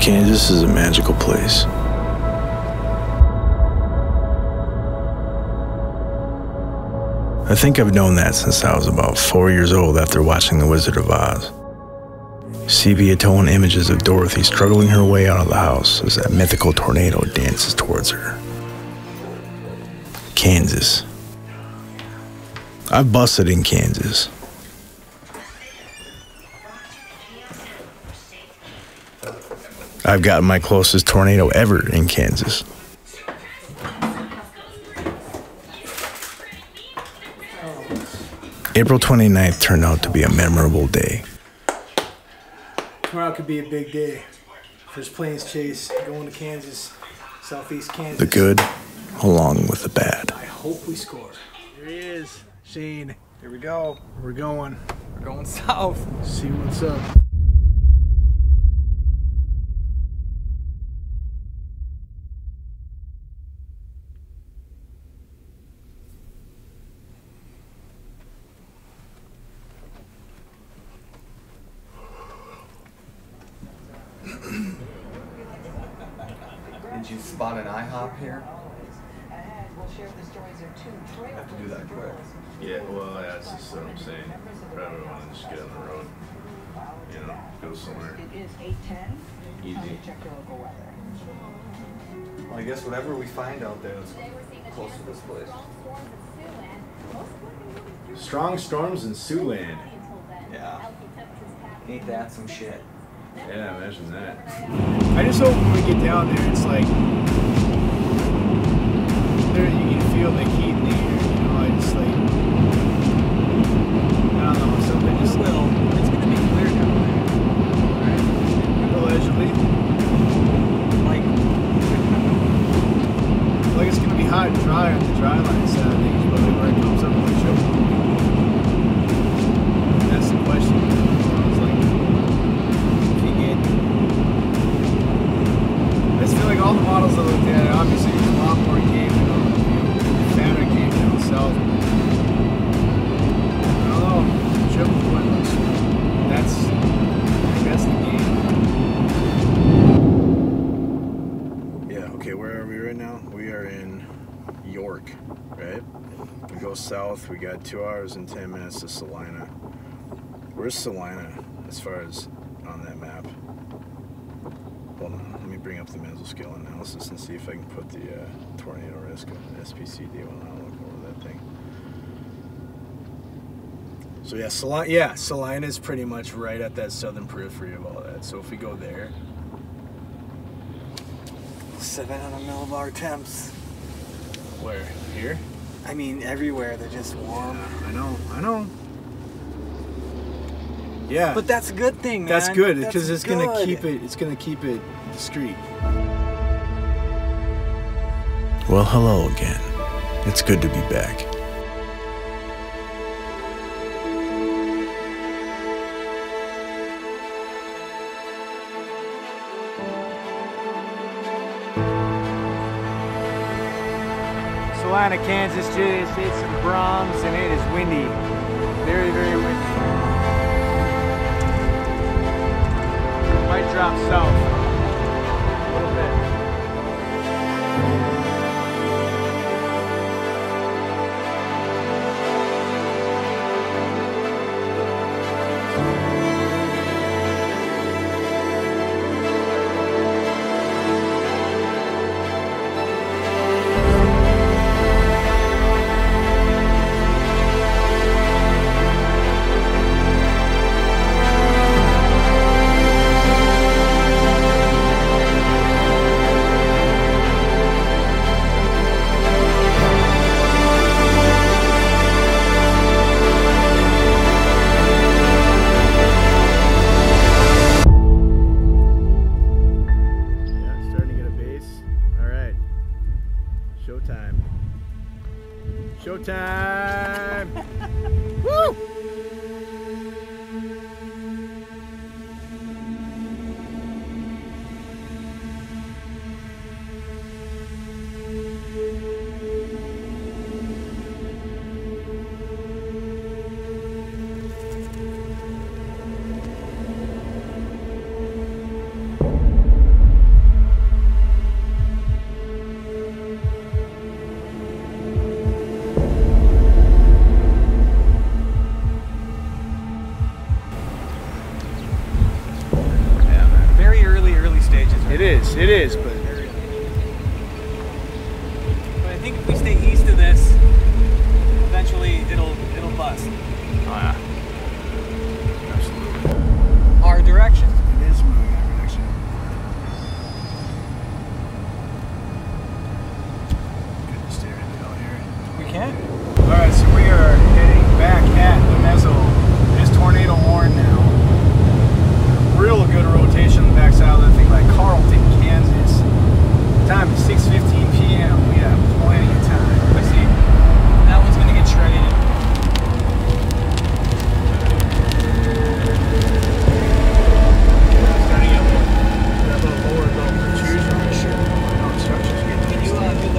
Kansas is a magical place. I think I've known that since I was about 4 years old after watching The Wizard of Oz. Sepia-tone images of Dorothy struggling her way out of the house as that mythical tornado dances towards her. Kansas. I've busted in Kansas. I've gotten my closest tornado ever in Kansas. April 29th turned out to be a memorable day. Tomorrow could be a big day. First Plains chase, going to Kansas, southeast Kansas. The good along with the bad. I hope we score. Here he is, Shane. Here we go. We're going. We're going south. See what's up. Did you spot an IHOP here? I have to do that quick. Yeah, well, that's just what I'm saying. Probably want to just get on the road. You know, go somewhere. It is 8:10. Easy. Check your local weather. Well, I guess whatever we find out there is close to this place. Strong storms in Siouxland. Yeah. Ain't that some shit? Yeah, imagine that. I just hope when we get down there, it's like, there you can feel the heat in the air, you know, I just like, I don't know, something just little. It's gonna be clear down there, right? Allegedly. Like it's gonna be hot and dry on the dry line side of things, but like where it comes up with the choke. That's the question. It's like, if you get, I just feel like all the models I looked at, obviously there's a lot more game, you know, fatter game down south. I don't know, choke point looks, I think that's the game. Yeah, okay, where are we right now? We are in York, right? We go south, we got 2 hours and 10 minutes to Salina. Where's Salina as far as on that map? Hold on, let me bring up the mesoscale analysis and see if I can put the tornado risk of the SPCD when I look over that thing. So yeah, Salina is pretty much right at that southern periphery of all that. So if we go there, 700 millibar temps. where? Here? I mean, everywhere they're just warm. Yeah, I know. Yeah. But that's a good thing, man. That's good because That's it's gonna good. keep it discreet. Well, hello again. It's good to be back. Salina, Kansas just hit some Brahms and it is windy. Very, very windy. Might drop south a little bit. Showtime. Showtime! Woo! that's Oh yeah. Absolutely. our direction. It is moving in our direction. Couldn't steer it out here. We can. All right, so we are heading back at the Meso. It is tornado warned now. Real good rotation on the backside of the thing, like Carlton, Kansas. Time is 6:15 p.m. We have plenty of time. Let's see. That one's gonna get shredded. Starting to get a little lower level protrusion on the ship. No instructions getting Can you do the?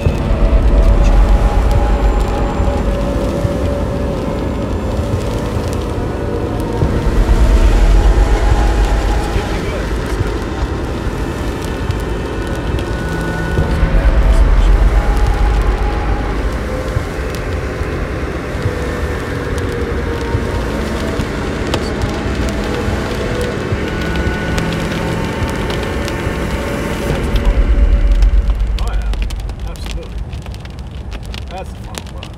That's the fun part.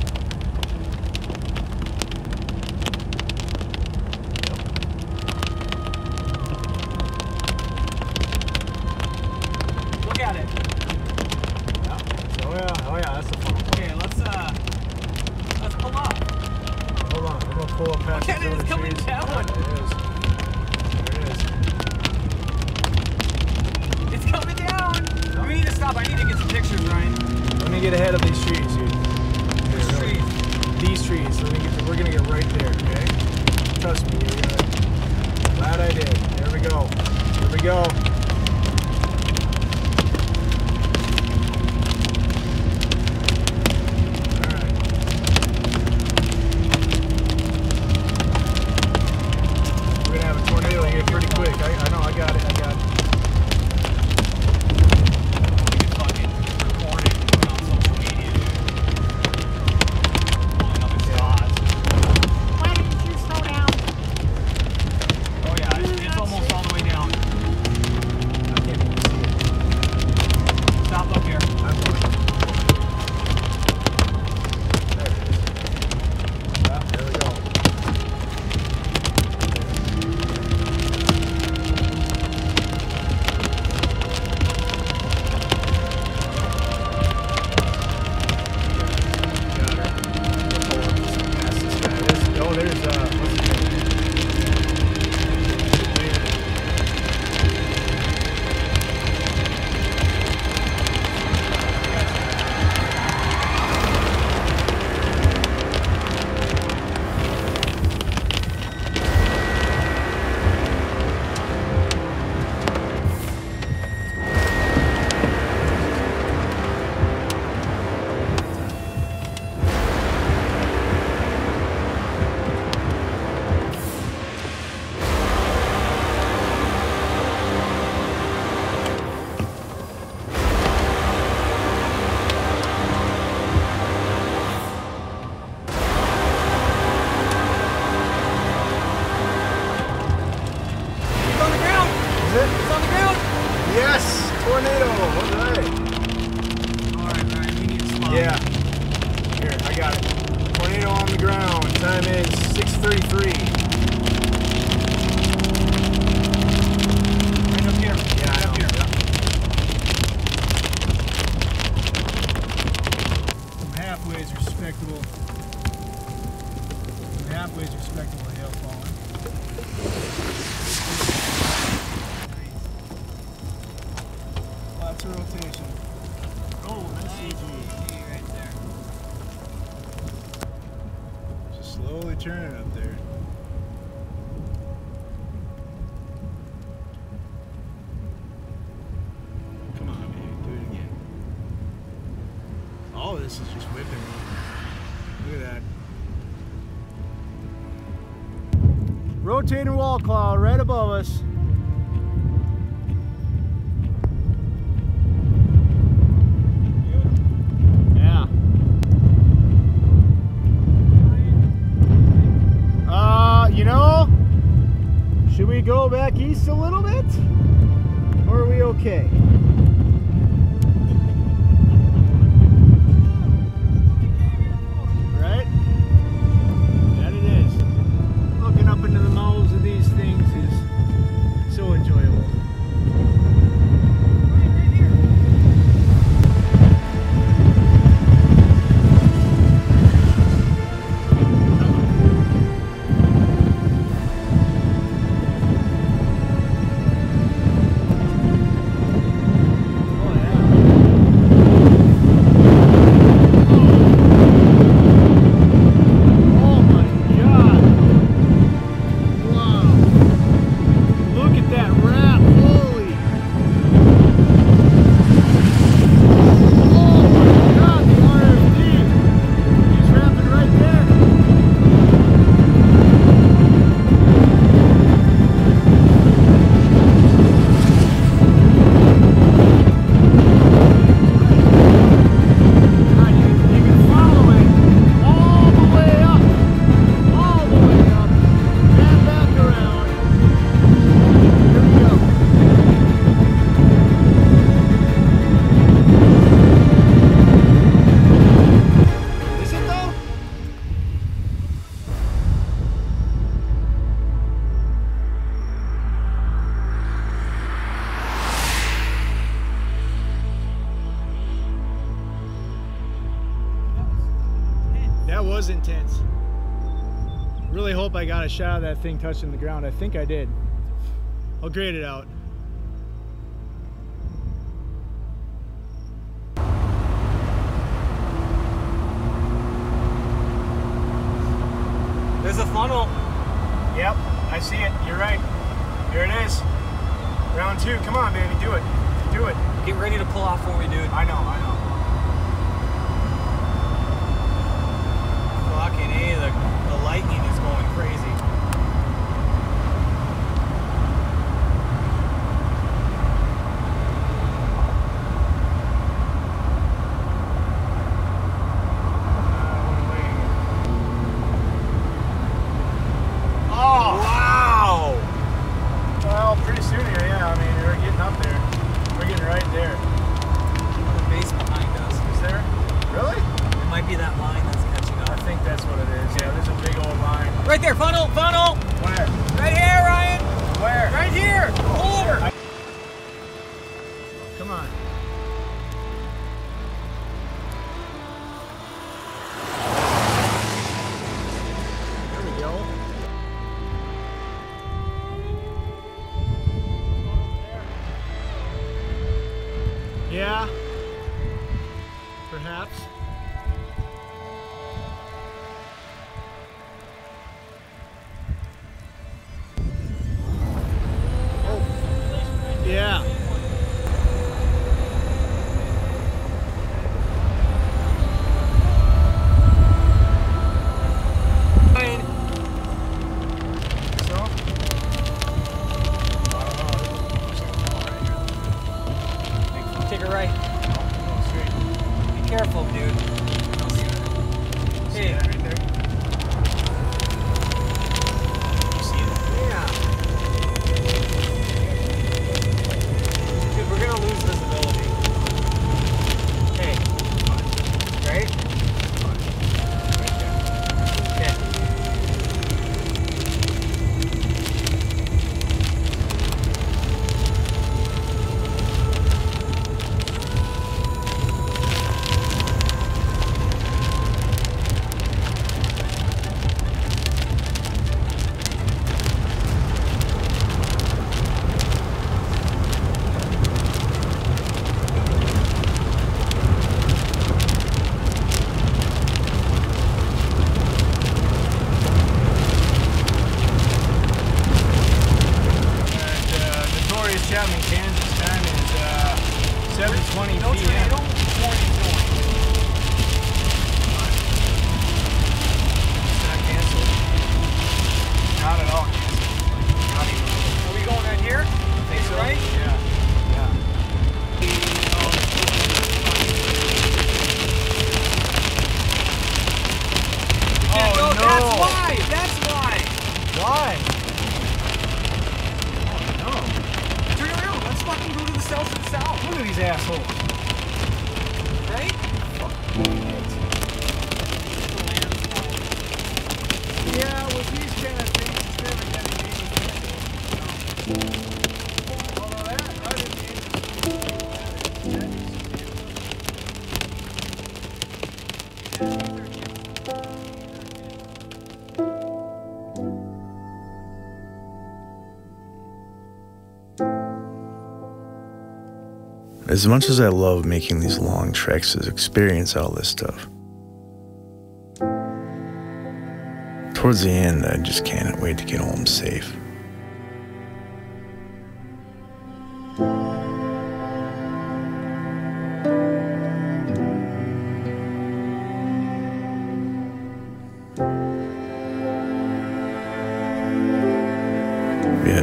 Look at it. Yeah. Oh yeah, that's the fun part. Okay, let's pull up. Hold on, I'm gonna pull up past Look at the it, it's coming trees. down. Yeah, it is. There it is. It's coming down. We need to stop. I need to get some pictures, Ryan. Let me get ahead of these trees, dude. Which trees? These trees. We're gonna get right there, okay? Trust me, you're gonna. Glad I did. There we go. Here we go. Alright. We're gonna have a tornado here pretty quick. I know, I got it. We could fucking record it and put it on social media, dude. Pulling up its spots. Why didn't you slow down? Oh yeah, it's almost all the way down. I can't even see it. Stop up here. I'm going. There it is. Yeah, there we go. Got her. Pull up just past this guy. Oh, there's what's his name? It's on the ground. Is it? It's on the ground. Yes! Tornado! All right. All right, Ryan, we need to spot. Yeah. Here, I got it. Tornado on the ground. Time is 6:33. Right up here. Yeah, Right I up know. here. Yeah. Some halfways respectable. Some halfways respectable hail falling. Lots of rotation. Oh, that's CG right there. Just slowly turning up there. Come on, baby. Do it again. Oh, this is just whipping me. Look at that. Rotating wall cloud right above us. Yeah. You know, should we go back east a little bit? Or are we okay? Right? That it is. That was intense. Really hope I got a shot of that thing touching the ground. I think I did. I'll grade it out. There's a funnel. Yep, I see it. You're right. Here it is. Round 2. Come on, baby. Do it. Do it. Get ready to pull off for me, dude. I know, I know. Fucking A, the lightning is going crazy. Right there, funnel, funnel! Where? Right here, Ryan! Where? Right here! Pull over! Come on. There we go. Yeah. Perhaps. Yeah. Take a right. Be careful, dude. Hey. We're gonna lose visibility. Okay. Right? Okay. Kansas time is 7:20 p.m. It's not canceled. Not at all canceled. Not even. Are we going right here? I think so. Right? Yeah. Yeah. Oh, no. That's why! That's why! Why? Turn around. Let's fucking go to the south and south. Look at these assholes. Right? Yeah, with these kind of things, it's never gonna be anything. Although that other thing As much as I love making these long treks to experience all this stuff, towards the end, I just can't wait to get home safe. Yet,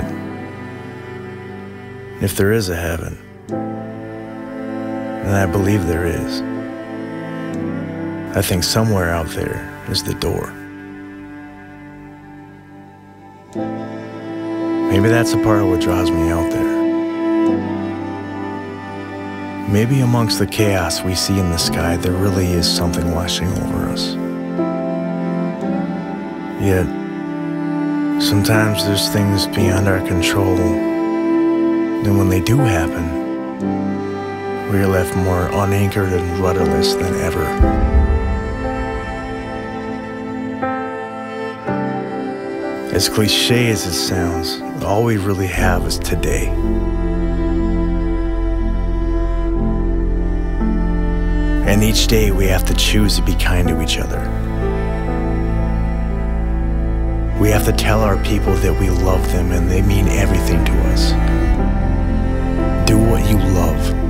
if there is a heaven, and I believe there is, I think somewhere out there is the door. Maybe that's a part of what draws me out there. Maybe amongst the chaos we see in the sky, there really is something washing over us. Yet, sometimes there's things beyond our control, and when they do happen, we are left more unanchored and rudderless than ever. As cliche as it sounds, all we really have is today. And each day we have to choose to be kind to each other. We have to tell our people that we love them and they mean everything to us. Do what you love.